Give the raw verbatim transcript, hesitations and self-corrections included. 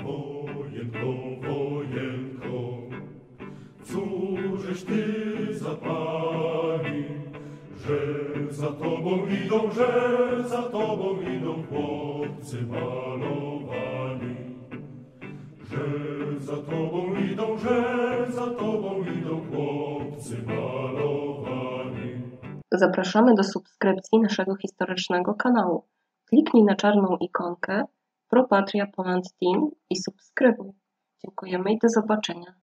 Wojenko, wojenko, cóżeś ty zapali, że za tobą idą, że za tobą idą chłopcy malowani, że za tobą idą, że za tobą idą chłopcy malowani. Zapraszamy do subskrypcji naszego historycznego kanału. Kliknij na czarną ikonkę Pro Patria Poland Team i subskrybuj. Dziękujemy i do zobaczenia.